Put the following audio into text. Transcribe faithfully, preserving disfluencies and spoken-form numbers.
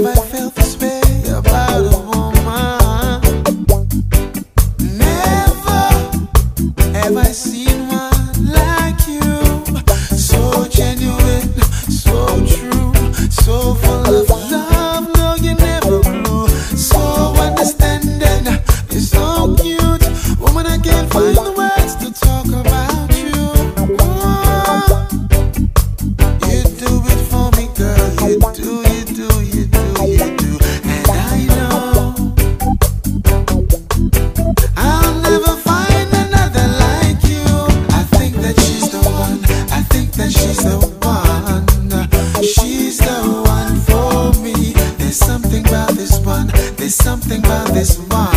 I felt this way about a woman. Never have I seen one like you. So genuine, so true, so full of love. No, you never blew. So understanding, you're so cute. Woman, I can't find the words to talk about you. Oh, you do it for me, girl. You do, you do, you do, you do. And I know I'll never find another like you. I think that she's the one. I think that she's the one. She's the one for me. There's something about this one. There's something about this one.